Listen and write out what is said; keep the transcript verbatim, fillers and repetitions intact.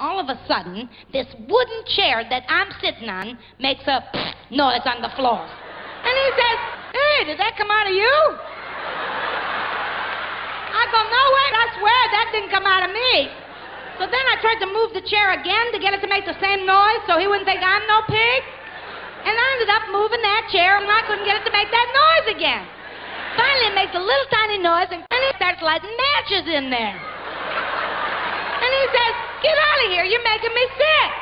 all of a sudden, this wooden chair that I'm sitting on makes a noise on the floor. And he says, "Hey, did that come out of you?" I go, "No way, I swear that didn't come out of me." So then I tried to move the chair again to get it to make the same noise so he wouldn't think I'm no pig. And I ended up moving that chair and I couldn't get it to make that noise again. Finally it makes a little tiny noise and he starts lighting matches in there. And he says, "Get out of here, you're making me sick."